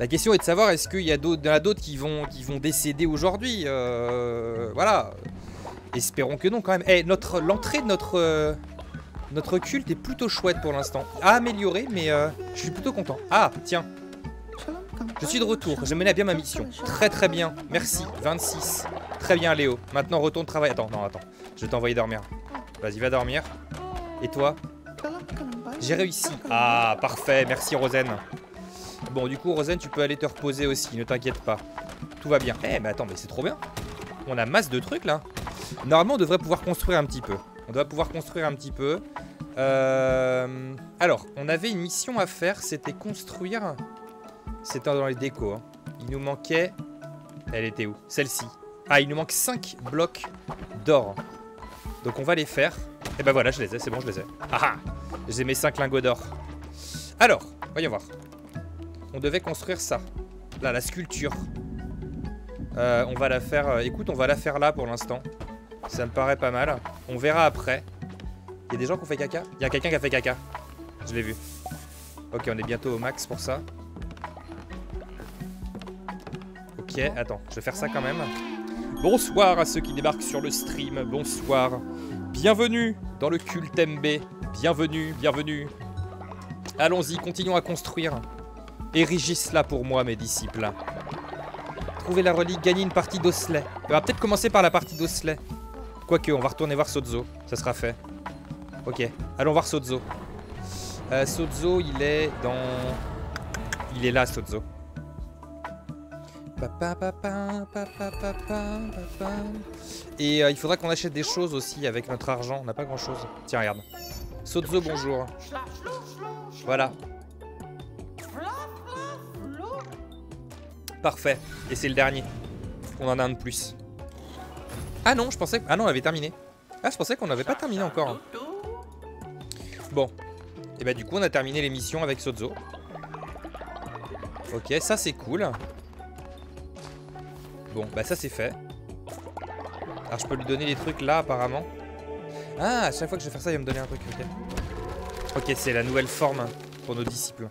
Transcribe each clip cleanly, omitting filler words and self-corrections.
La question est de savoir est-ce qu'il y a d'autres qui vont décéder aujourd'hui. Voilà. Espérons que non quand même. Eh, l'entrée de notre culte est plutôt chouette pour l'instant. À améliorer, mais je suis plutôt content. Ah, tiens. Je suis de retour. Je menais à bien ma mission. Très très bien. Merci. 26. Très bien, Léo. Maintenant, retourne travailler. Attends, non, attends. Je vais t'envoyer dormir. Vas-y, va dormir. Et toi? J'ai réussi. Ah, parfait. Merci, Rosen. Bon, du coup, Rosen, tu peux aller te reposer aussi. Ne t'inquiète pas. Tout va bien. Eh, mais attends, mais c'est trop bien. On a masse de trucs, là. Normalement, on devrait pouvoir construire un petit peu. On doit pouvoir construire un petit peu. Alors, on avait une mission à faire. C'était construire... C'était dans les décos. Hein. Il nous manquait... Elle était où? Celle-ci. Ah, il nous manque 5 blocs d'or. Donc on va les faire. Et ben voilà, je les ai, c'est bon, je les ai. Ah ah! J'ai mes 5 lingots d'or. Alors, voyons voir. On devait construire ça. Là, la sculpture. On va la faire... écoute, on va la faire là pour l'instant. Ça me paraît pas mal. On verra après. Il y a des gens qui ont fait caca? Il y a quelqu'un qui a fait caca. Je l'ai vu. Ok, on est bientôt au max pour ça. Ok, attends, je vais faire ça quand même. Bonsoir à ceux qui débarquent sur le stream. Bonsoir. Bienvenue dans le culte MB. Bienvenue, bienvenue. Allons-y, continuons à construire. Érigez cela pour moi, mes disciples. Trouvez la relique, gagnez une partie d'Osley. On va peut-être commencer par la partie d'Osley. Quoique, on va retourner voir Sozo. Ça sera fait. Ok, allons voir Sozo. Sozo, il est dans... Il est là, Sozo. Et il faudra qu'on achète des choses aussi avec notre argent. On n'a pas grand chose. Tiens, regarde. Sozo, bonjour. Voilà. Parfait. Et c'est le dernier. On en a un de plus. Ah non, je pensais... Ah non, on avait terminé. Ah, je pensais qu'on n'avait pas terminé encore. Bon. Et bah du coup, on a terminé l'émission avec Sozo. Ok, ça c'est cool. Bon, bah ça c'est fait. Alors je peux lui donner les trucs là apparemment. Ah, à chaque fois que je vais faire ça, il va me donner un truc. Ok, ok, c'est la nouvelle forme pour nos disciples.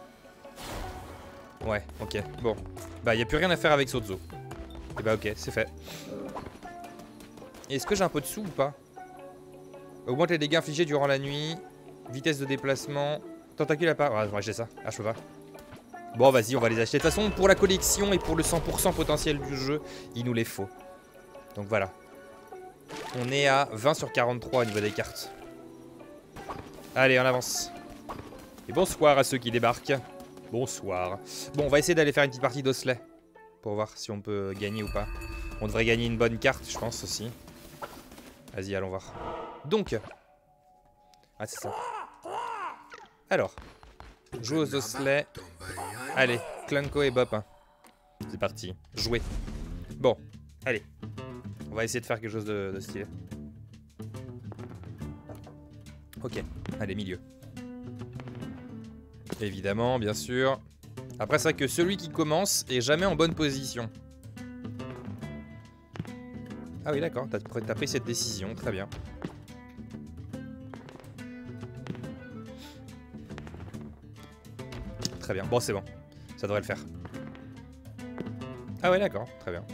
Ouais, ok, bon. Bah il n'y a plus rien à faire avec Sozo. Et bah ok, c'est fait. Est-ce que j'ai un peu de sous ou pas? Augmente les dégâts infligés durant la nuit. Vitesse de déplacement. Tentacule à part. Ah, je vais acheter ça. Ah, je peux pas. Bon, vas-y, on va les acheter. De toute façon, pour la collection et pour le 100% potentiel du jeu, il nous les faut. Donc voilà. On est à 20 sur 43 au niveau des cartes. Allez, on avance. Et bonsoir à ceux qui débarquent. Bonsoir. Bon, on va essayer d'aller faire une petite partie d'Osley. Pour voir si on peut gagner ou pas. On devrait gagner une bonne carte, je pense aussi. Vas-y, allons voir. Donc. Ah, c'est ça. Alors. Joue aux Osley. Allez, Clanko et Bop. Hein. C'est parti. Jouer. Bon, allez. On va essayer de faire quelque chose de stylé. Ok, allez, milieu. Évidemment, bien sûr. Après, c'est vrai que celui qui commence est jamais en bonne position. Ah oui, d'accord, t'as pris cette décision, très bien. Très bien, bon, c'est bon. Ça devrait le faire. Ah ouais, d'accord, très bien.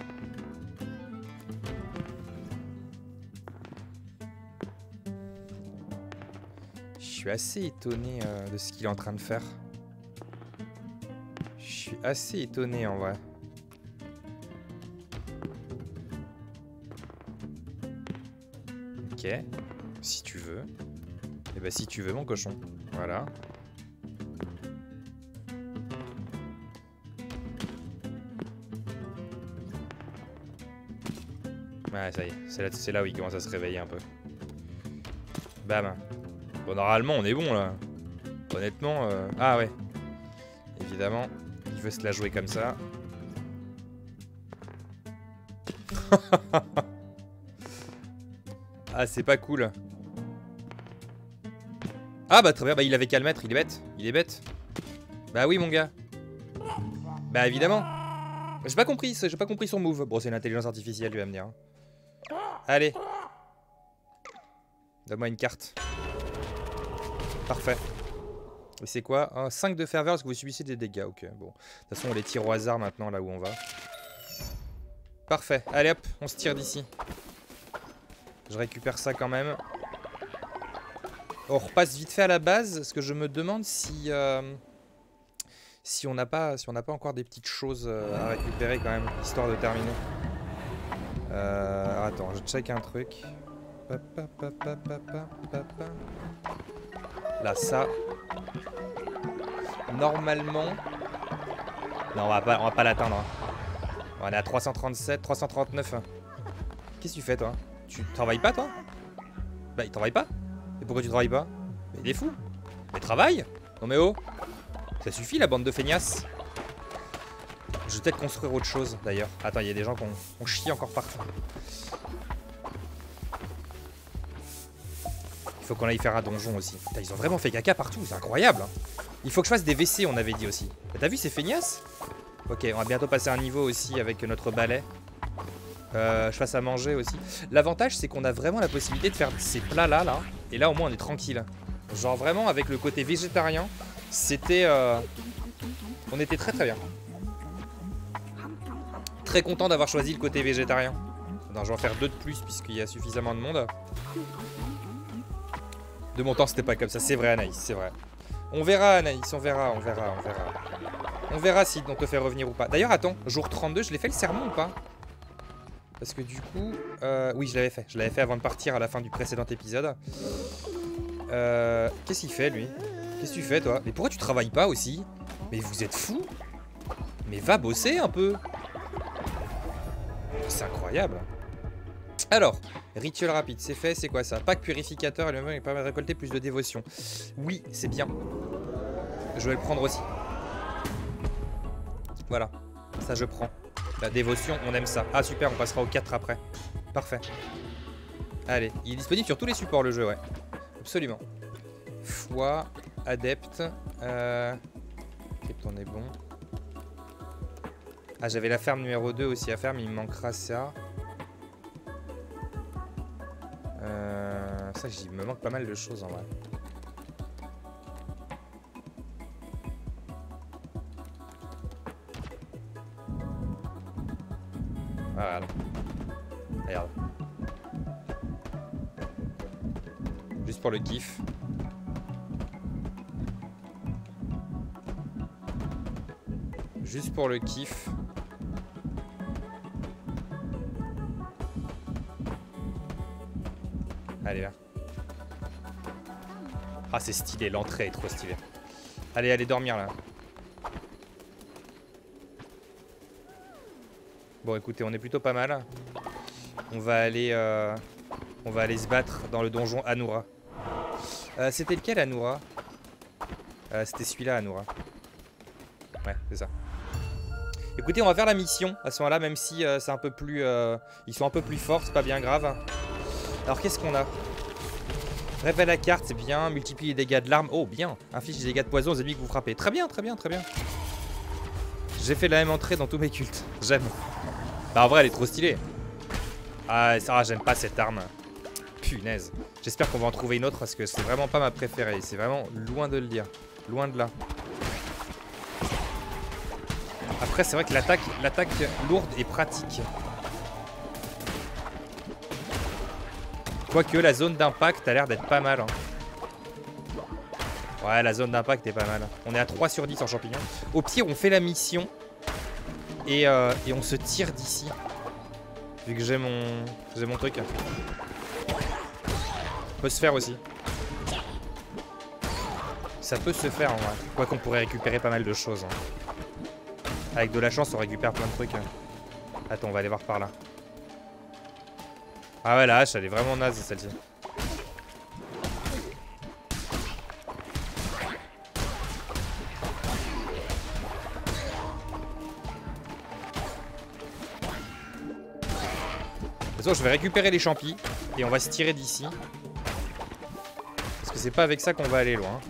Je suis assez étonné de ce qu'il est en train de faire. Je suis assez étonné en vrai. Ok, si tu veux. Et bah si tu veux mon cochon. Voilà. Ouais, ça y est, c'est là où il commence à se réveiller un peu. Bam. Bon, normalement, on est bon, là. Honnêtement, ah ouais. Évidemment, il veut se la jouer comme ça. Ah, c'est pas cool. Ah bah très bien, bah il avait qu'à le mettre, il est bête. Il est bête. Bah oui, mon gars. Bah évidemment. J'ai pas compris son move. Bon, c'est une intelligence artificielle, lui va me dire. Allez. Donne-moi une carte. Parfait. Et c'est quoi? 5 de ferveur parce que vous subissez des dégâts. Ok, bon. De toute façon, on les tire au hasard maintenant, là où on va. Parfait. Allez hop, on se tire d'ici. Je récupère ça quand même. On repasse vite fait à la base, parce que je me demande si... si on n'a pas encore des petites choses à récupérer quand même, histoire de terminer. Attends, je check un truc. Là, ça. Normalement... Non, on va pas l'atteindre. Hein. On est à 337, 339. Qu'est-ce que tu fais, toi? Tu travailles pas, toi? Bah, il travaille pas. Et pourquoi tu travailles pas? Mais il est fou. Mais travaille. Non mais oh. Ça suffit, la bande de feignasses. Je vais peut-être construire autre chose, d'ailleurs. Attends, il y a des gens qui ont chié encore partout. Il faut qu'on aille faire un donjon aussi. Putain, ils ont vraiment fait caca partout, c'est incroyable. Hein. Il faut que je fasse des WC, on avait dit aussi. T'as vu ces feignasses? Ok, on va bientôt passer un niveau aussi avec notre balai. Je fasse à manger aussi. L'avantage, c'est qu'on a vraiment la possibilité de faire ces plats-là, là. Et là, au moins, on est tranquille. Genre, vraiment, avec le côté végétarien, c'était... On était très très bien. Très content d'avoir choisi le côté végétarien. Non, je vais en faire 2 de plus, puisqu'il y a suffisamment de monde. De mon temps, c'était pas comme ça. C'est vrai, Anaïs, c'est vrai. On verra, Anaïs, on verra. On verra si on te fait revenir ou pas. D'ailleurs, attends, jour 32, je l'ai fait le sermon ou pas? Parce que du coup... oui, je l'avais fait. Je l'avais fait avant de partir à la fin du précédent épisode. Qu'est-ce qu'il fait, lui? Qu'est-ce que tu fais, toi? Mais pourquoi tu travailles pas aussi? Mais vous êtes fous? Mais va bosser un peu! C'est incroyable. Alors, rituel rapide, c'est fait, c'est quoi ça? Pack purificateur, et il permet de récolter plus de dévotion. Oui, c'est bien. Je vais le prendre aussi. Voilà, ça je prends. La dévotion, on aime ça. Ah super, on passera au 4 après. Parfait. Allez, il est disponible sur tous les supports le jeu, ouais. Absolument. Foi, adepte. On est bon. Ah, j'avais la ferme numéro 2 aussi à faire, mais il me manquera ça. Ça, il me manque pas mal de choses en vrai. Voilà. Regarde. Juste pour le kiff. Juste pour le kiff. Allez là. Ah c'est stylé, l'entrée est trop stylée. Allez, allez dormir là. Bon écoutez, on est plutôt pas mal. On va aller se battre dans le donjon Anura. C'était lequel Anura? C'était celui-là Anura. Ouais, c'est ça. Écoutez, on va faire la mission à ce moment-là, même si c'est un peu plus... ils sont un peu plus forts, c'est pas bien grave. Alors qu'est-ce qu'on a? Révèle la carte, c'est bien. Multiplie les dégâts de l'arme. Oh, bien. Inflige les dégâts de poison aux ennemis que vous frappez. Très bien, très bien, très bien. J'ai fait la même entrée dans tous mes cultes. J'aime. Bah en vrai, elle est trop stylée. Ah, j'aime pas cette arme. Punaise. J'espère qu'on va en trouver une autre parce que c'est vraiment pas ma préférée. C'est vraiment loin de le dire. Loin de là. Après, c'est vrai que l'attaque lourde est pratique. Quoique la zone d'impact a l'air d'être pas mal. Hein. Ouais, la zone d'impact est pas mal. On est à 3 sur 10 en champignons. Au pire, on fait la mission. Et on se tire d'ici. Vu que j'ai mon truc. Ça peut se faire aussi. Ça peut se faire en vrai. Quoi qu'on pourrait récupérer pas mal de choses. Hein. Avec de la chance, on récupère plein de trucs. Attends, on va aller voir par là. Ah ouais, la hache, elle est vraiment naze celle-ci. De toute façon, je vais récupérer les champis et on va se tirer d'ici. Parce que c'est pas avec ça qu'on va aller loin.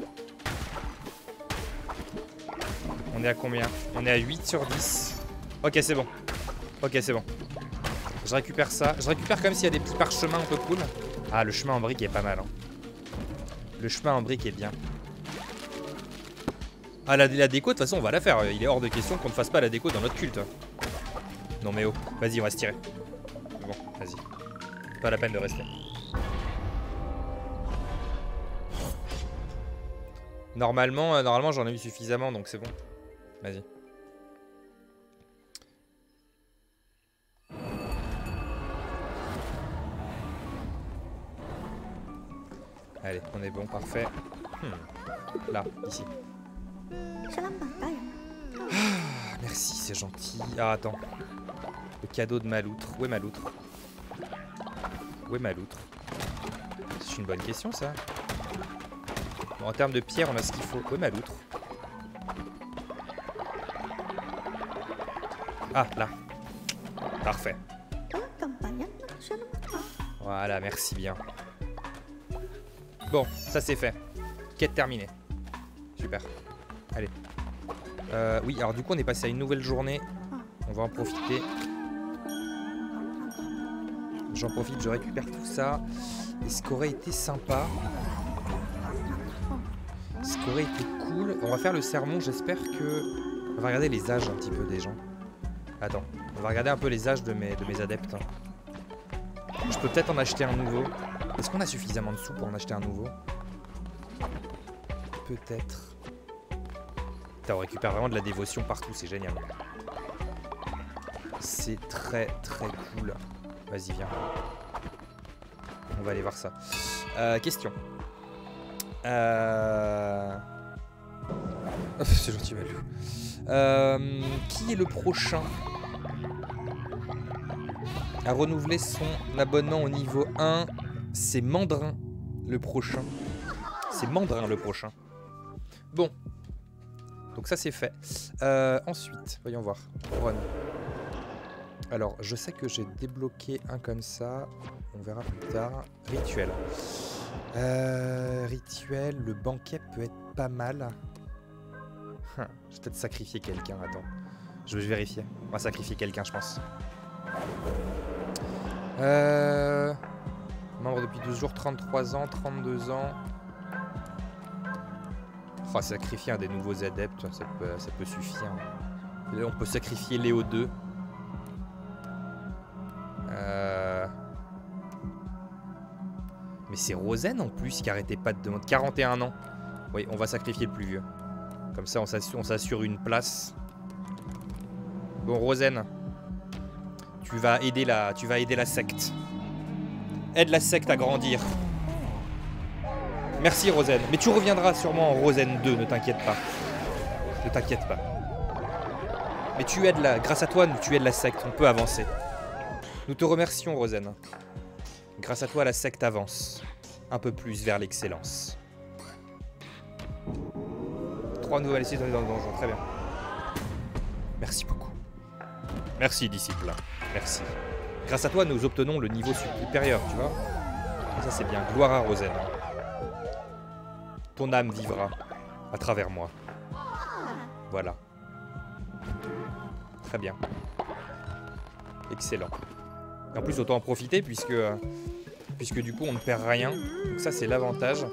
On est à combien? On est à 8 sur 10. Ok, c'est bon. Ok, c'est bon. Je récupère ça. Je récupère comme s'il y a des petits parchemins un peu cool. Ah, le chemin en brique est pas mal. Hein. Le chemin en brique est bien. Ah, la déco, de toute façon, on va la faire. Il est hors de question qu'on ne fasse pas la déco dans notre culte. Non mais oh, vas-y, on va se tirer. Bon, vas-y. Pas la peine de rester. Normalement j'en ai eu suffisamment, donc c'est bon. Vas-y. Allez, on est bon, parfait. Là, ici. Ah, merci, c'est gentil. Ah, attends. Le cadeau de ma loutre. Où est ma loutre? Où est ma loutre? C'est une bonne question, ça. Bon, en termes de pierre, on a ce qu'il faut. Où est ma loutre? Ah, là. Parfait. Voilà, merci bien. Bon, ça c'est fait. Quête terminée. Super. Allez. Oui, alors du coup, on est passé à une nouvelle journée. On va en profiter. J'en profite, je récupère tout ça. Et ce qui aurait été sympa... Ce qui aurait été cool... On va faire le sermon, j'espère que... On va regarder les âges un petit peu des gens. Attends, on va regarder un peu les âges de mes adeptes. Je peux peut-être en acheter un nouveau. Est-ce qu'on a suffisamment de sous pour en acheter un nouveau? Peut-être. Putain, on récupère vraiment de la dévotion partout, c'est génial. C'est très très cool. Vas-y, viens. On va aller voir ça. Question. C'est gentil, Malou. Qui est le prochain à renouveler son abonnement au niveau 1? C'est Mandrin le prochain. C'est Mandrin le prochain. Bon. Donc ça c'est fait. Ensuite, voyons voir. Run. Alors, je sais que j'ai débloqué un comme ça. On verra plus tard. Rituel. Rituel, le banquet peut être pas mal. Je vais peut-être sacrifier quelqu'un, attends. Je vais vérifier. On va sacrifier quelqu'un, je pense. Membre depuis 12 jours, 33 ans, 32 ans. On va sacrifier un des nouveaux adeptes, ça peut suffire. Là, on peut sacrifier Léo 2. Mais c'est Rosen en plus qui arrêtait pas de demander. 41 ans. Oui, on va sacrifier le plus vieux. Comme ça, on s'assure une place. Bon, Rosen, tu vas aider la secte. Aide la secte à grandir. Merci, Rosen. Mais tu reviendras sûrement en Rosen 2, ne t'inquiète pas. Ne t'inquiète pas. Mais tu aides grâce à toi, tu aides la secte. On peut avancer. Nous te remercions, Rosen. Grâce à toi, la secte avance. Un peu plus vers l'excellence. 3 nouvelles cités dans le donjon. Très bien. Merci beaucoup. Merci, disciple. Merci. Grâce à toi, nous obtenons le niveau supérieur, tu vois. Et ça, c'est bien. Gloire à Rosen. Ton âme vivra à travers moi. Voilà. Très bien. Excellent. En plus, autant en profiter puisque du coup, on ne perd rien. Donc ça, c'est l'avantage.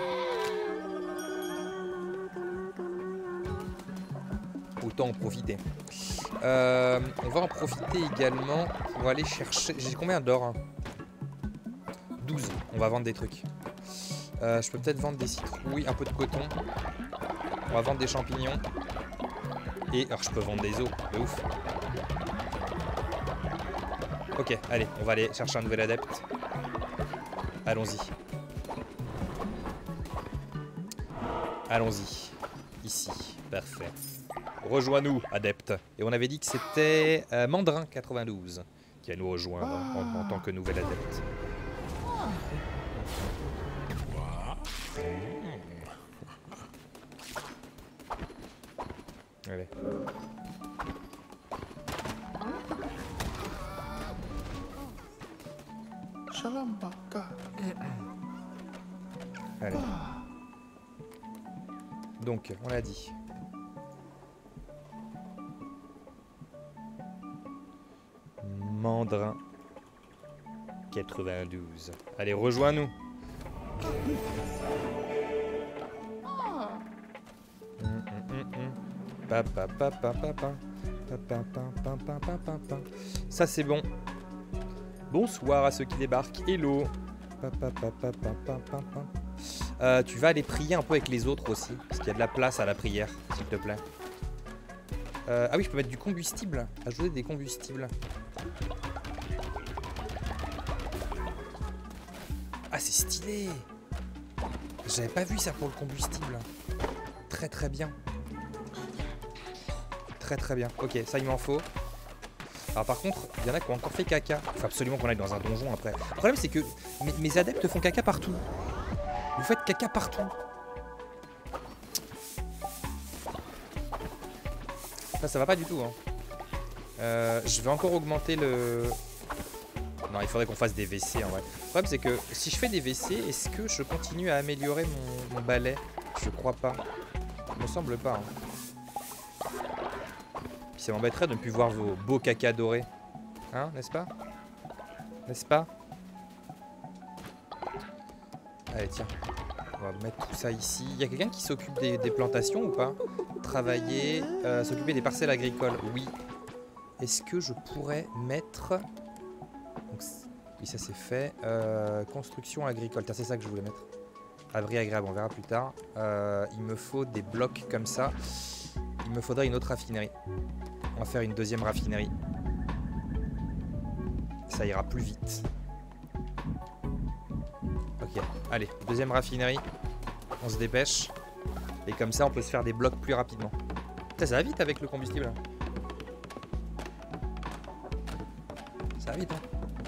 Autant en profiter. On va en profiter également pour aller chercher... J'ai combien d'or, hein? 12. On va vendre des trucs. Je peux peut-être vendre des citrouilles, un peu de coton. On va vendre des champignons. Et alors je peux vendre des os, de ouf. Ok, allez, on va aller chercher un nouvel adepte. Allons-y. Allons-y. Ici, parfait. Rejoins-nous, adepte. Et on avait dit que c'était Mandrin 92 qui va nous rejoindre en tant que nouvel adepte. Allez. Allez. Donc, on l'a dit. Mandrin 92. Allez, rejoins-nous. Ça c'est bon. Bonsoir à ceux qui débarquent. Hello. Tu vas aller prier un peu avec les autres aussi, parce qu'il y a de la place à la prière, s'il te plaît. Ah oui, je peux mettre du combustible. Ajouter des combustibles. Ah, c'est stylé. J'avais pas vu ça pour le combustible. Très très bien. Très très bien. Ok, ça il m'en faut. Alors par contre, il y en a qui ont encore fait caca. Il faut absolument qu'on aille dans un donjon après. Le problème c'est que mes adeptes font caca partout. Vous faites caca partout. Ça va pas du tout. Hein. Je vais encore augmenter le... Non, il faudrait qu'on fasse des WC en vrai. Le problème c'est que si je fais des WC, est-ce que je continue à améliorer mon balai? Je crois pas. Il me semble pas. Hein. Puis ça m'embêterait de ne plus voir vos beaux caca dorés. Hein, n'est-ce pas? N'est-ce pas? Allez, tiens. On va mettre tout ça ici. Il y a quelqu'un qui s'occupe des plantations ou pas? Travailler, s'occuper des parcelles agricoles. Oui. Est-ce que je pourrais mettre... Donc, oui, ça c'est fait. Construction agricole. C'est ça que je voulais mettre. Abri agréable, on verra plus tard. Il me faut des blocs comme ça. Il me faudrait une autre raffinerie. On va faire une deuxième raffinerie. Ça ira plus vite. Ok, allez, deuxième raffinerie. On se dépêche. Et comme ça, on peut se faire des blocs plus rapidement. Ça va vite avec le combustible. Là. Ça va vite, hein.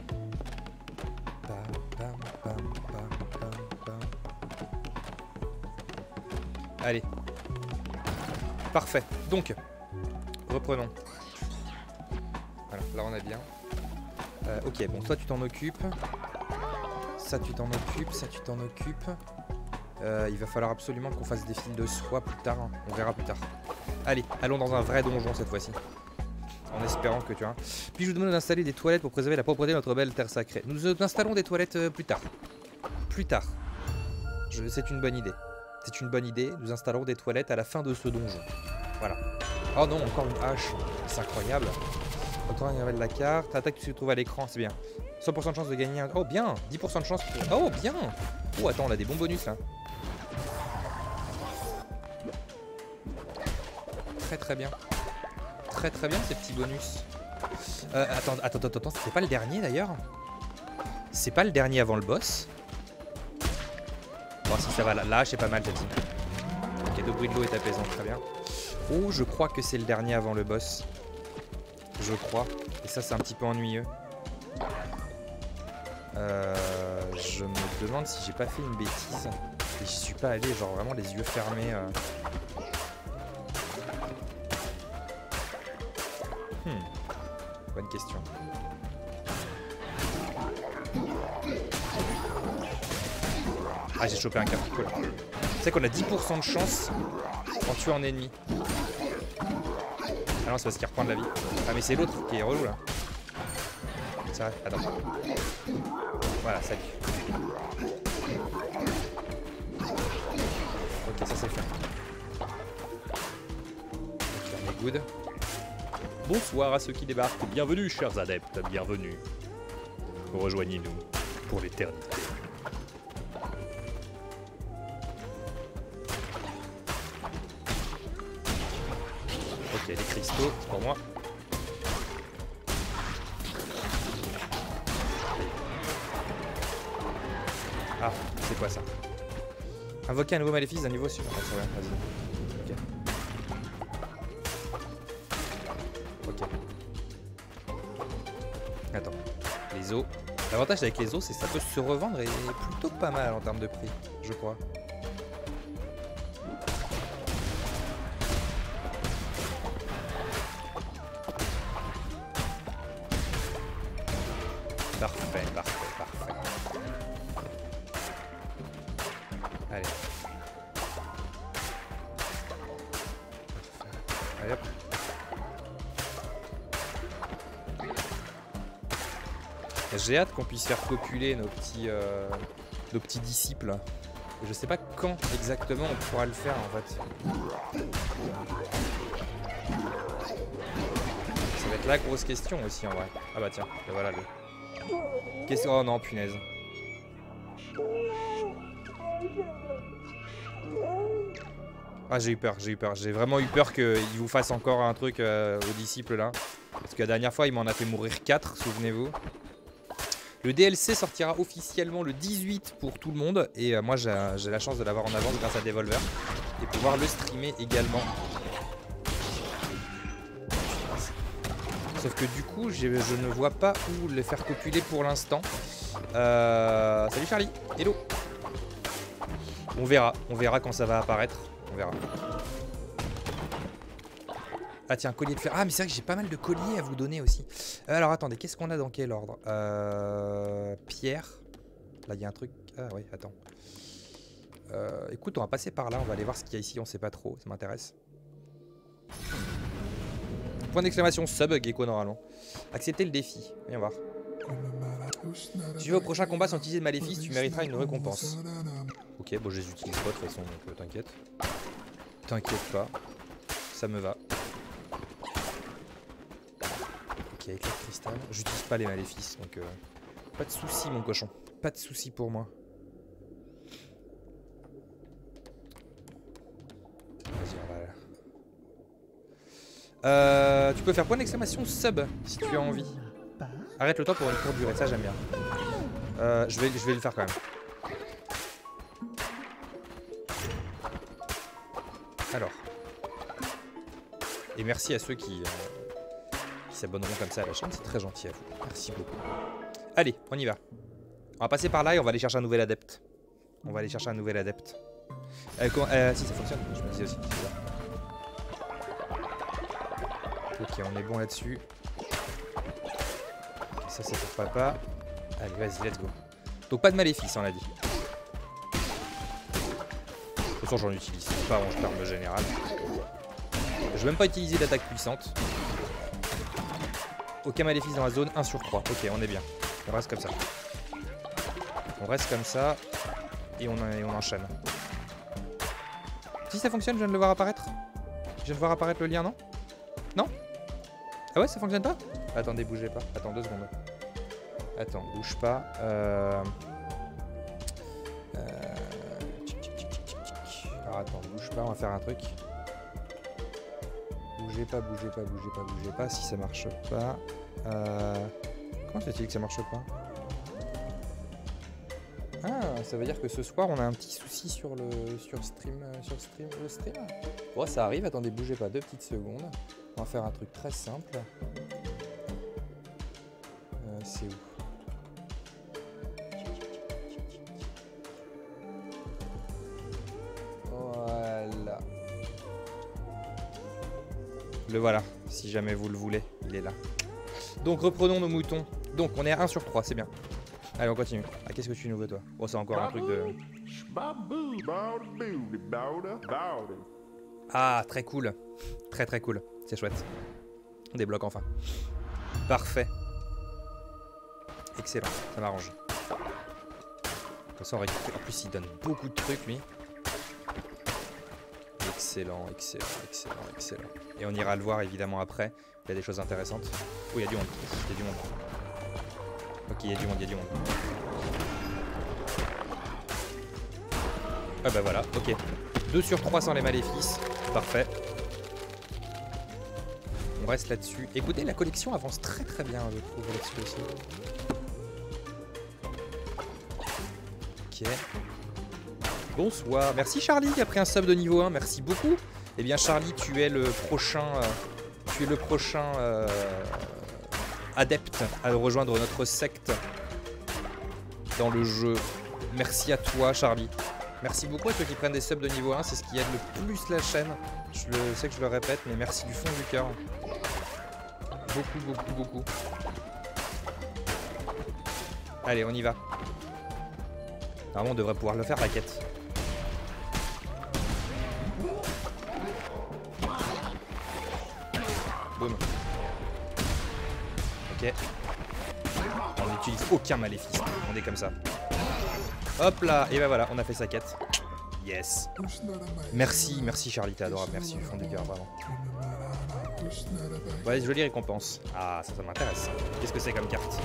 Allez. Parfait. Donc, reprenons. Voilà, là on a bien. Ok, bon, toi tu t'en occupes. Ça tu t'en occupes, ça tu t'en occupes. Il va falloir absolument qu'on fasse des fils de soie plus tard. Hein. On verra plus tard. Allez, allons dans un vrai donjon cette fois-ci. En espérant que tu vois. Puis je vous demande d'installer des toilettes pour préserver la propreté de notre belle terre sacrée. Nous installons des toilettes plus tard. Plus tard. C'est une bonne idée. C'est une bonne idée. Nous installerons des toilettes à la fin de ce donjon. Voilà. Oh non, encore une hache. C'est incroyable. Autant il y avait de la carte. Attaque qui se trouve à l'écran, c'est bien. 100% de chance de gagner un... Oh bien. 10% de chance pour... Oh bien. Oh attends, on a des bons bonus là. Très très bien. Très très bien ces petits bonus. Attends, c'est pas le dernier d'ailleurs? C'est pas le dernier avant le boss? Bon si ça va, la hache est pas mal celle-ci. Ok, le bruit de l'eau est apaisant, très bien. Oh, je crois que c'est le dernier avant le boss. Je crois. Et ça c'est un petit peu ennuyeux. Je me demande si j'ai pas fait une bêtise. Et j'y suis pas allé, genre vraiment les yeux fermés. Bonne question. Ah, j'ai chopé un cap. Cool. Tu sais qu'on a 10% de chance en tuant un ennemi. Ah non, c'est parce qu'il reprend de la vie. Ah, mais c'est l'autre qui est relou là. C'est vrai, attends. Voilà, salut. Ok, ça c'est fait. Ok, on est good. Bonsoir à ceux qui débarquent. Bienvenue, chers adeptes. Bienvenue. Rejoignez-nous pour l'éternité. Ok, les cristaux, c'est pour moi. Ah, c'est quoi ça? Invoquer un nouveau maléfice d'un niveau supérieur. Ah, vas-y. Ok. Attends. Les os. L'avantage avec les os, c'est que ça peut se revendre et plutôt pas mal en termes de prix, je crois. Parfait, parfait, parfait. Allez. Allez hop. J'ai hâte qu'on puisse faire copuler nos petits disciples. Et je sais pas quand exactement on pourra le faire en fait. va être la grosse question aussi en vrai. Ah bah tiens, et voilà le... Qu'est-ce... Oh non, punaise. Ah j'ai eu peur, j'ai eu peur. J'ai vraiment eu peur qu'il vous fasse encore un truc aux disciples là. Parce que la dernière fois il m'en a fait mourir 4, souvenez-vous. Le DLC sortira officiellement le 18 pour tout le monde. Et moi j'ai la chance de l'avoir en avance grâce à Devolver. Et pouvoir le streamer également. Sauf que du coup je ne vois pas où le faire copuler pour l'instant. Salut Charlie, hello. On verra quand ça va apparaître. On verra. Ah tiens, collier de fer. Ah mais c'est vrai que j'ai pas mal de colliers à vous donner aussi. Alors attendez, qu'est-ce qu'on a dans quel ordre? Pierre. Là il y a un truc. Ah oui, attends. Écoute, on va passer par là, on va aller voir ce qu'il y a ici, on sait pas trop, ça m'intéresse. Point d'exclamation sub Gecko normalement. Accepter le défi, viens voir. Si tu vas au prochain combat sans utiliser de maléfice, tu mériteras une récompense. Ok, bon je les utilise pas de toute façon, donc t'inquiète. T'inquiète pas, ça me va. Ok, éclat de cristal. J'utilise pas les maléfices, donc pas de soucis mon cochon. Pas de soucis pour moi. Vas-y, on va là. Tu peux faire point d'exclamation sub si tu as envie. Arrête le temps pour une courte durée, ça j'aime bien. Je vais le faire quand même. Alors. Et merci à ceux qui s'abonneront comme ça à la chaîne, c'est très gentil à vous. Merci beaucoup. Allez, on y va. On va passer par là et on va aller chercher un nouvel adepte. On va aller chercher un nouvel adepte. Si ça fonctionne, je me disais aussi. Ok, on est bon là-dessus. Okay, ça c'est pour papa. Allez, vas-y, let's go. Donc pas de maléfice, on l'a dit. De toute façon, j'en utilise pas en termes général. Je vais même pas utiliser d'attaque puissante. Aucun maléfice dans la zone, 1 sur 3. Ok, on est bien. On reste comme ça. On reste comme ça. Et on enchaîne. Si ça fonctionne, je viens de le voir apparaître. Je viens de voir apparaître le lien, non? Non? Ah ouais, ça fonctionne pas? Attendez, bougez pas. Attends 2 secondes. Attends, bouge pas. Alors attends, bouge pas, on va faire un truc. Bougez pas, bougez pas, bougez pas, bougez pas. Si ça marche pas. Comment se fait-il que ça marche pas? Ah, ça veut dire que ce soir on a un petit souci sur stream. Bon, ça arrive, attendez, bougez pas 2 petites secondes. On va faire un truc très simple. C'est où? Voilà. Le voilà, si jamais vous le voulez, il est là. Donc reprenons nos moutons. Donc on est à 1 sur 3, c'est bien. Allez, on continue. Ah, qu'est-ce que tu nous veux, toi? Oh, c'est encore un truc de... Ah, très cool. Très très cool. C'est chouette. On débloque enfin. Parfait. Excellent, ça m'arrange. Comme ça, on récupère. En plus, il donne beaucoup de trucs, lui. Excellent, excellent, excellent, excellent. Et on ira le voir, évidemment, après. Il y a des choses intéressantes. Oh, il y a du monde. Il y a du monde. Ok, il y a du monde, il y a du monde. Ah bah voilà, ok. 2 sur 3 sans les maléfices. Parfait. On reste là-dessus. Écoutez, la collection avance très très bien, je trouve, là-dessus aussi. Ok. Bonsoir. Merci Charlie qui a pris un sub de niveau 1. Merci beaucoup. Eh bien Charlie, tu es le prochain... adepte à rejoindre notre secte dans le jeu. Merci à toi Charlie. Merci beaucoup à ceux qui prennent des subs de niveau 1, c'est ce qui aide le plus la chaîne. Je sais que je le répète, mais merci du fond du cœur. Beaucoup, beaucoup, beaucoup. Allez, on y va. Normalement, on devrait pouvoir le faire, la quête. Boum. Ok. On n'utilise aucun maléfice. On est comme ça. Hop là. Et ben voilà, on a fait sa quête. Yes. Merci, merci Charlie, t'es adorable. Merci du fond du cœur, vraiment. Ouais, jolie récompense. Ah, ça m'intéresse. Qu'est-ce que c'est comme carte?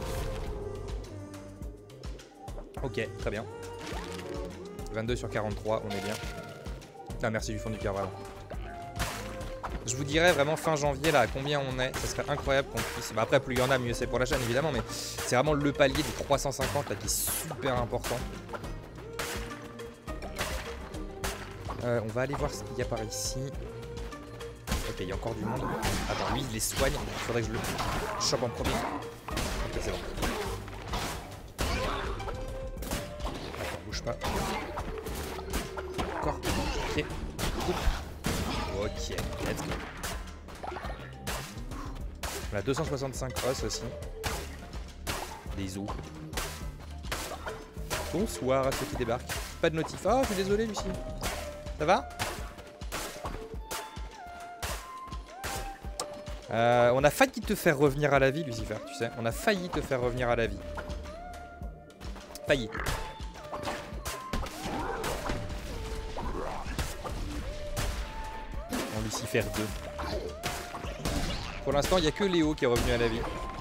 Ok, très bien. 22 sur 43, on est bien. Ah, merci du fond du cœur, vraiment. Je vous dirais vraiment fin janvier là à combien on est. Ça serait incroyable qu'on puisse... Bah après, plus il y en a, mieux c'est pour la chaîne évidemment. Mais c'est vraiment le palier des 350 là qui est super important. On va aller voir ce qu'il y a par ici. Ok, il y a encore du monde. Attends, lui il les soigne. Il faudrait que je le chope en premier. Ok, c'est bon. Attends, bouge pas. Encore. Ok. Ok, let's go. On a 265 os aussi. Des os. Bonsoir à ceux qui débarquent. Pas de notif. Oh, je suis désolé, Lucie. Ça va? On a failli te faire revenir à la vie, Lucifer, tu sais. On a failli te faire revenir à la vie. Failli. En Lucifer 2. Pour l'instant, il n'y a que Léo qui est revenu à la vie.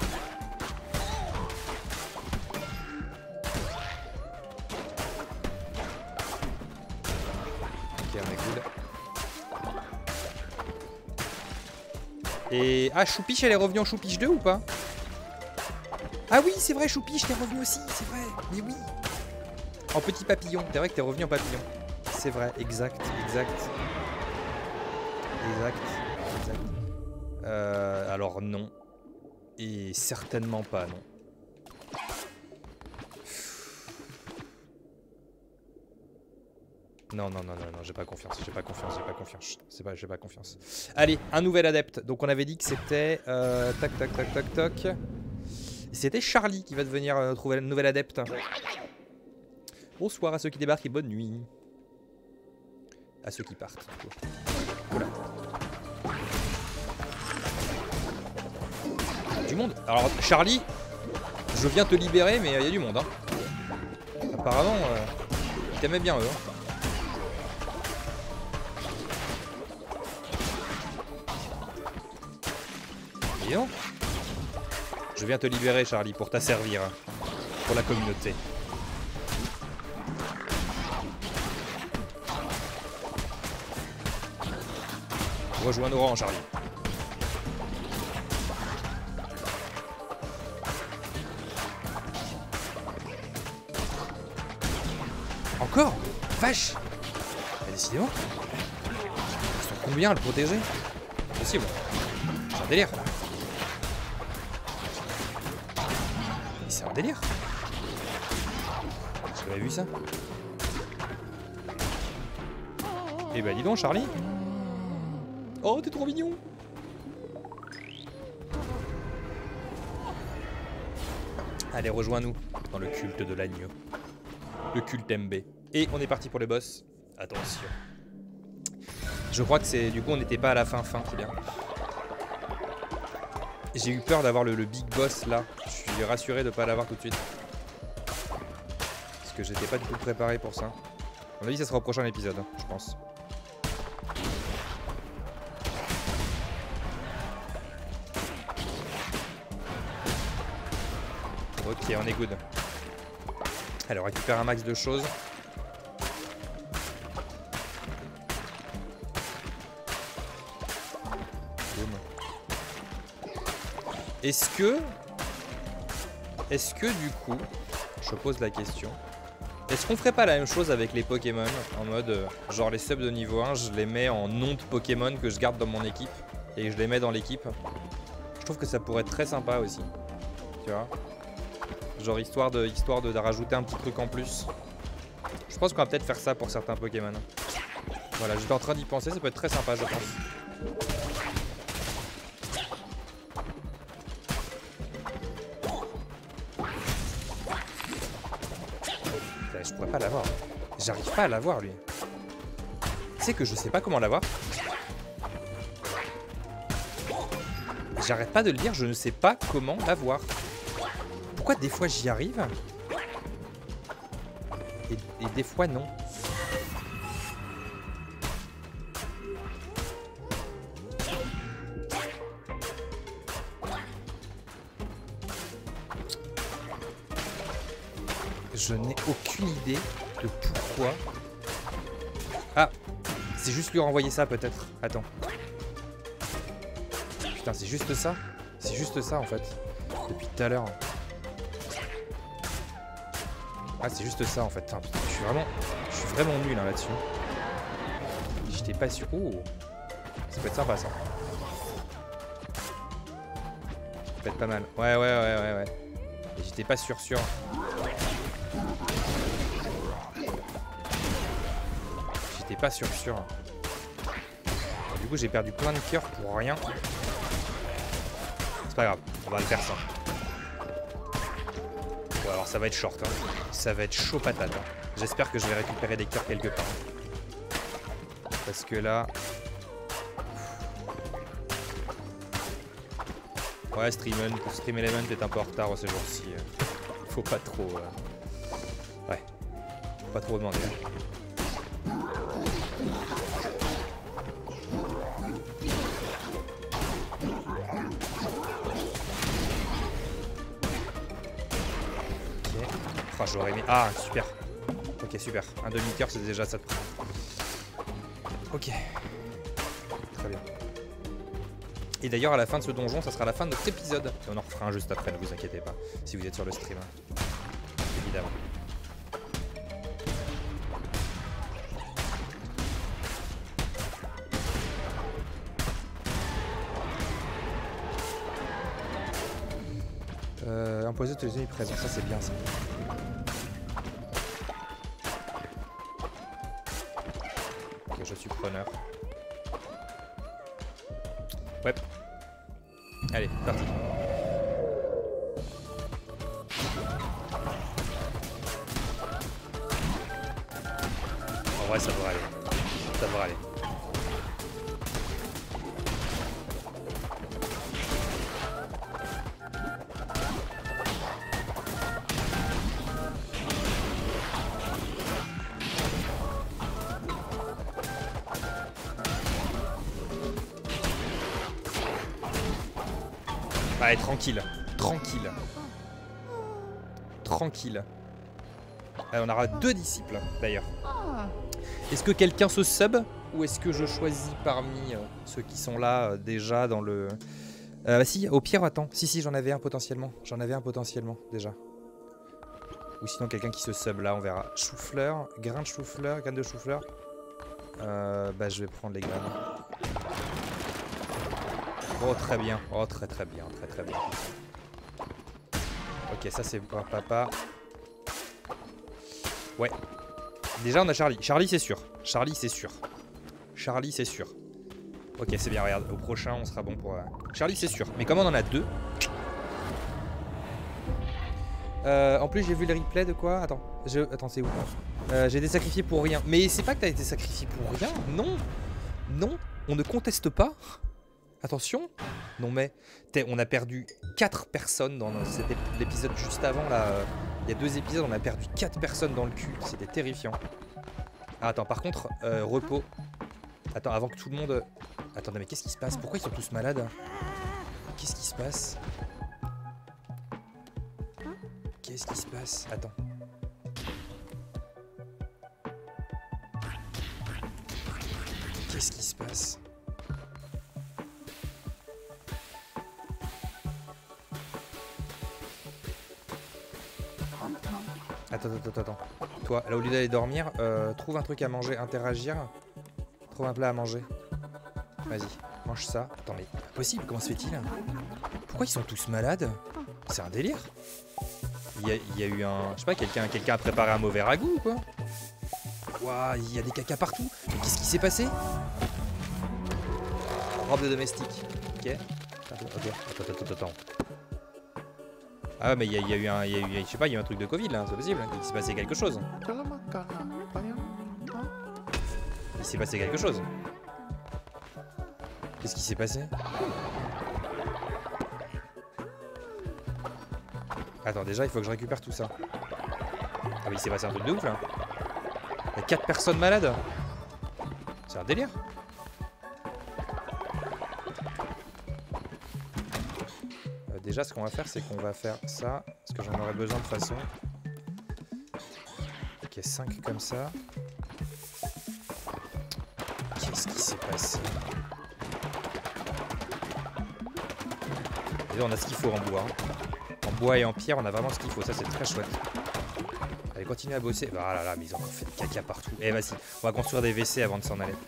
Ok, on est cool. Et... Ah, Choupiche, elle est revenue en Choupiche 2 ou pas? Ah oui, c'est vrai, Choupiche, t'es revenu aussi, c'est vrai. Mais oui. En petit papillon. C'est vrai que t'es revenu en papillon. C'est vrai, exact. Alors non. Et certainement pas, non. Non, j'ai pas confiance, j'ai pas confiance. Allez, un nouvel adepte. Donc on avait dit que c'était... Tac. C'était Charlie qui va devenir notre nouvel adepte. Bonsoir à ceux qui débarquent et bonne nuit. À ceux qui partent. Voilà. Du monde. Alors Charlie, je viens te libérer mais il y a du monde. Hein. Apparemment, ils t'aimaient bien eux. Hein. Dis donc. Je viens te libérer Charlie pour t'asservir. Pour la communauté. Rejoins nos rangs Charlie. Encore? Vache! Mais décidément. Ils sont combien à le protéger? C'est possible. C'est un délire. C'est un délire. J'avais vu ça. Eh ben dis donc Charlie. Oh t'es trop mignon. Allez rejoins-nous dans le culte de l'agneau. Le culte MB. Et on est parti pour les boss. Attention. Je crois que c'est... Du coup on n'était pas à la fin, c'est bien. J'ai eu peur d'avoir le big boss là. Je suis rassuré de ne pas l'avoir tout de suite. Parce que j'étais pas du tout préparé pour ça. À mon avis ça sera au prochain épisode, je pense. Ok, on est good. Allez, on récupère un max de choses. Est-ce que du coup, je pose la question, est-ce qu'on ferait pas la même chose avec les Pokémon en mode, genre les subs de niveau 1, je les mets en nom de Pokémon que je garde dans mon équipe et je les mets dans l'équipe. Je trouve que ça pourrait être très sympa aussi, tu vois. Genre histoire de rajouter un petit truc en plus. Je pense qu'on va peut-être faire ça pour certains Pokémon. Voilà, j'étais en train d'y penser, ça peut être très sympa je pense. Je pourrais pas l'avoir. J'arrive pas à l'avoir lui. Tu sais que je sais pas comment l'avoir. J'arrête pas de le dire, je ne sais pas comment l'avoir. Pourquoi des fois j'y arrive et des fois non. Je n'ai aucune idée de pourquoi. Ah, c'est juste lui renvoyer ça peut-être. Attends. Putain, c'est juste ça. C'est juste ça en fait. Depuis tout à l'heure. Ah, c'est juste ça en fait. Putain, je suis vraiment nul hein, là-dessus. J'étais pas sûr. Oh, ça peut être sympa ça. Ça peut être pas mal. Ouais. Et j'étais pas sûr. J'étais pas sûr. Du coup, j'ai perdu plein de cœurs pour rien. C'est pas grave, on va le faire ça. Bon, alors ça va être short. Hein. Ça va être chaud patate. Hein. J'espère que je vais récupérer des cœurs quelque part. Parce que là... Ouais, Stream Element est un peu en retard ce jour-ci. Faut pas trop... Ouais. Faut pas trop demander. Ok. Oh, j'aurais aimé... Ah, super. Ok, super. Un demi-cœur, c'est déjà ça de prix. Ok. Très bien. Et d'ailleurs, à la fin de ce donjon, ça sera la fin de notre épisode. Et on en refera un juste après, ne vous inquiétez pas. Si vous êtes sur le stream. Évidemment. Imposer tous les ennemis présents, ça c'est bien ça. Ok, je suis preneur. Ouais. Allez, parti. En vrai, ça devrait aller. Ça devrait aller. Allez, tranquille. Allez, on aura 2 disciples, d'ailleurs. Est-ce que quelqu'un se sub ou est-ce que je choisis parmi ceux qui sont là déjà dans le... Bah si, au pire, attends. Si, j'en avais un potentiellement. Déjà. Ou sinon quelqu'un qui se sub là, on verra. Chou-fleur, grain de chou-fleur, graines de chou-fleur. Bah je vais prendre les graines. Oh très bien, oh très bien. Ok, ça c'est pour papa. Ouais. Déjà on a Charlie. Charlie c'est sûr. Ok c'est bien, regarde. Au prochain on sera bon pour... Charlie c'est sûr. Mais comme on en a 2. En plus j'ai vu le replay de quoi. Attends, c'est où? J'ai été sacrifié pour rien. Mais c'est pas que t'as été sacrifié pour rien. Non, on ne conteste pas. Attention. Non mais, on a perdu 4 personnes dans l'épisode juste avant là. Il y a 2 épisodes, on a perdu 4 personnes dans le cul. C'était terrifiant. Ah, attends, par contre, repos. Attends, avant que tout le monde... Attendez, mais qu'est-ce qui se passe? Pourquoi ils sont tous malades? Qu'est-ce qui se passe? Attends. Qu'est-ce qui se passe? Attends. Toi, là, au lieu d'aller dormir, trouve un truc à manger, interagir. Trouve un plat à manger. Vas-y, mange ça. Attends, mais pas possible, comment se fait-il? Pourquoi ils sont tous malades? C'est un délire. Il y a eu un... Je sais pas, quelqu'un a préparé un mauvais ragoût ou quoi? Waouh, il y a des caca partout. Qu'est-ce qui s'est passé? Robe de domestique. Ok. Attends. Ah mais il y a eu un... je sais pas, il y a eu un truc de Covid là, c'est possible. Il s'est passé quelque chose. Qu'est-ce qui s'est passé? Attends, déjà il faut que je récupère tout ça. Ah mais il s'est passé un truc de ouf là. Il y a 4 personnes malades. C'est un délire. Déjà ce qu'on va faire c'est qu'on va faire ça. Parce que j'en aurai besoin de toute façon. Ok, 5 comme ça. Qu'est-ce qui s'est passé? Et là, on a ce qu'il faut en bois. En bois et en pierre, on a vraiment ce qu'il faut. Ça, c'est très chouette. Allez, continuez à bosser. Ah là là, mais ils ont encore fait du caca partout. Eh, vas-y, on va construire des WC avant de s'en aller.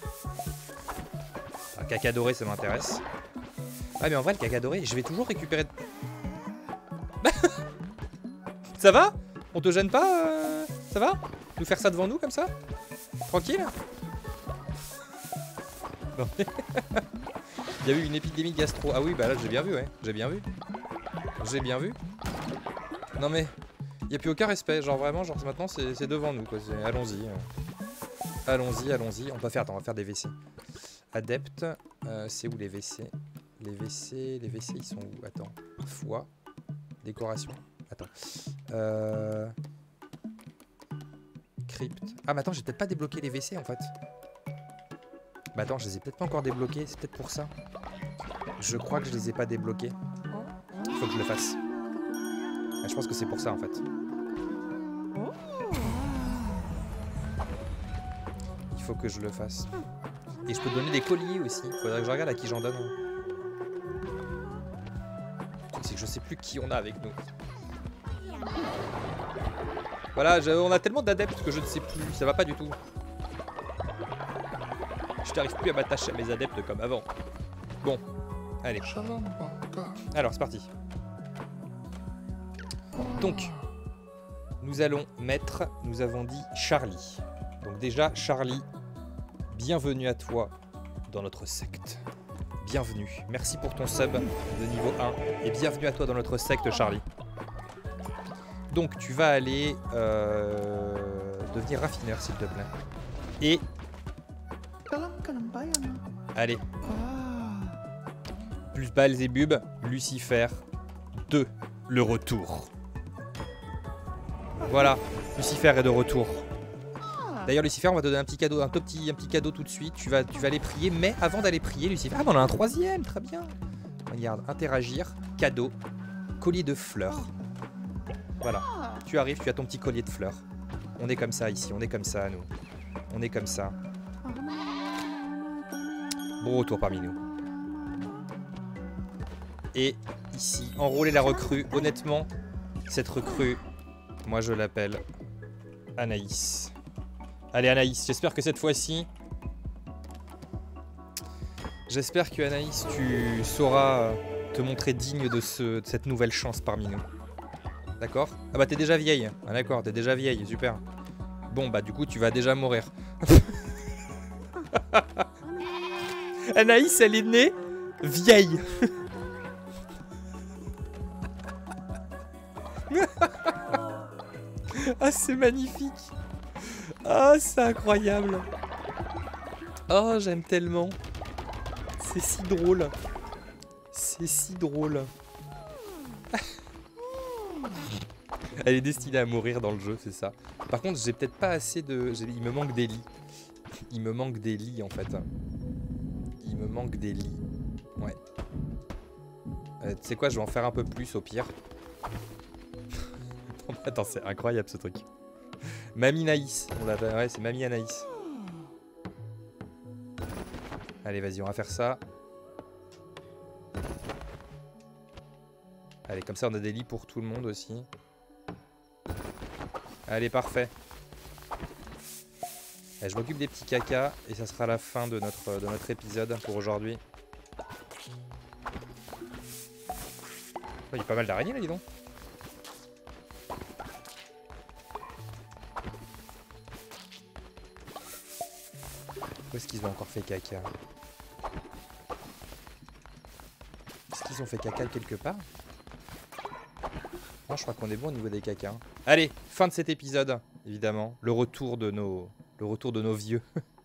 Un caca doré, ça m'intéresse. Ah, mais en vrai, le caca doré, je vais toujours récupérer... Ça va? On te gêne pas Ça va? Nous faire ça devant nous, comme ça? Tranquille? Non. Il y a eu une épidémie de gastro. Ah oui, bah là, j'ai bien vu, ouais. J'ai bien vu. J'ai bien vu. Non mais, il n'y a plus aucun respect. Genre vraiment, genre maintenant, c'est devant nous, quoi. Allons-y. Allons-y, allons-y. On va faire, attends, on va faire des WC. Adepte. C'est où les WC? Les WC, ils sont où? Attends. Foi. Décoration. Attends. Crypte. Ah, mais attends, j'ai peut-être pas débloqué les WC en fait. Bah attends, je les ai peut-être pas encore débloqués. C'est peut-être pour ça. Je crois que je les ai pas débloqués. Il faut que je le fasse. Ah, je pense que c'est pour ça en fait. Il faut que je le fasse. Et je peux donner des colliers aussi. Faudrait que je regarde à qui j'en donne. C'est que je sais plus qui on a avec nous. Voilà, on a tellement d'adeptes que je ne sais plus. Ça va pas du tout. Je n'arrive plus à m'attacher à mes adeptes comme avant. Bon, allez. Alors, c'est parti. Donc, nous allons mettre, nous avons dit Charlie. Donc déjà, Charlie, bienvenue à toi dans notre secte. Bienvenue. Merci pour ton sub de niveau 1. Et bienvenue à toi dans notre secte, Charlie. Donc, tu vas aller devenir raffineur, s'il te plaît. Et... Allez. Plus Belzébub, Lucifer 2, le retour. Voilà, Lucifer est de retour. D'ailleurs, Lucifer, on va te donner un petit cadeau, un petit cadeau tout de suite. Tu vas aller prier, mais avant d'aller prier, Lucifer... Ah, mais on a un troisième, très bien. Regarde, interagir, cadeau, collier de fleurs. Voilà, tu arrives, tu as ton petit collier de fleurs. On est comme ça ici, on est comme ça, nous. On est comme ça. Bon retour parmi nous. Et ici, enrôler la recrue. Honnêtement, cette recrue, moi je l'appelle Anaïs. Allez Anaïs, j'espère que cette fois-ci... J'espère que Anaïs, tu sauras te montrer digne de cette nouvelle chance parmi nous. D'accord? Ah bah t'es déjà vieille. Ah d'accord, t'es déjà vieille, super. Bon bah du coup tu vas déjà mourir. Anaïs, elle est née vieille. Ah, c'est magnifique. Ah, c'est incroyable. Oh, j'aime tellement. C'est si drôle. C'est si drôle. Elle est destinée à mourir dans le jeu, c'est ça. Par contre, j'ai peut-être pas assez de... Il me manque des lits. Il me manque des lits, en fait. Il me manque des lits. Ouais. Tu sais quoi, je vais en faire un peu plus, au pire. Attends, c'est incroyable, ce truc. Mamie Naïs. Ouais, c'est Mamie Anaïs. Allez, vas-y, on va faire ça. Allez, comme ça, on a des lits pour tout le monde aussi. Allez, parfait. Allez, je m'occupe des petits cacas et ça sera la fin de notre épisode pour aujourd'hui. Oh, il y a pas mal d'araignées là, dis donc. Où est-ce qu'ils ont encore fait caca? Est-ce qu'ils ont fait caca quelque part? Non, je crois qu'on est bon au niveau des cacas. Allez, fin de cet épisode, évidemment. Le retour de nos vieux.